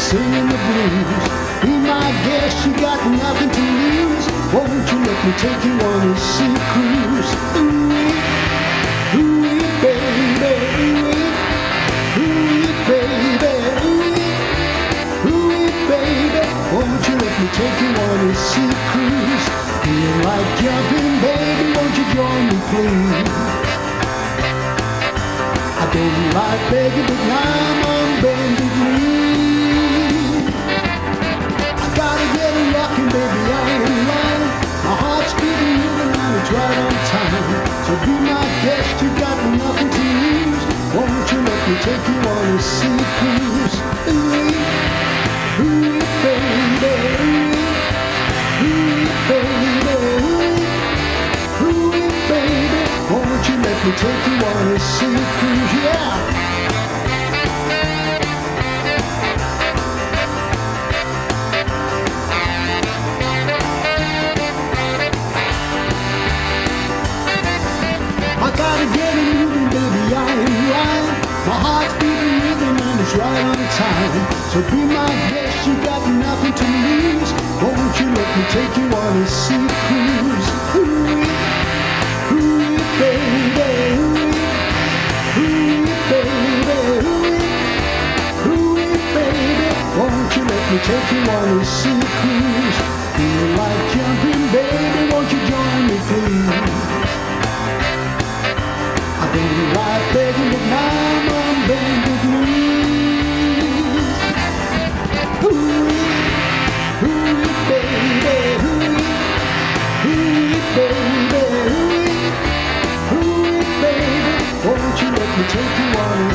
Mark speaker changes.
Speaker 1: singing the blues. Be my guest, you got nothing to lose. Won't you let me take you on a sea cruise? Ooh, ooh, baby, ooh, baby, ooh, baby. Won't you let me take you on a sea cruise? Feel like jumping, baby, won't you join me, please? I don't like begging, but now I'm on bended knee. I gotta get a rockin', baby, I ain't lying. My heart's beating moving and it's right on time. So be my guest, you got nothing to lose. Won't you let me take you on a sea cruise? Ooh, ooh, baby, ooh, baby, ooh, baby. Won't you let me take you on a sea cruise? Yeah. I gotta get it moving, baby, I ain't lying. My heart's beating rhythm and it's right on time. So be my guest, you got nothing to lose. Won't you let me take you on a sea cruise? Ooh, ooh, baby, ooh, baby, ooh, baby. Won't you let me take you on a sea cruise? Feel like jumping, baby, won't you join me, please? I don't like begging, but now I'm on bended knees. Ooh, ooh, baby, ooh, baby, ooh, baby. Won't you let me take you on a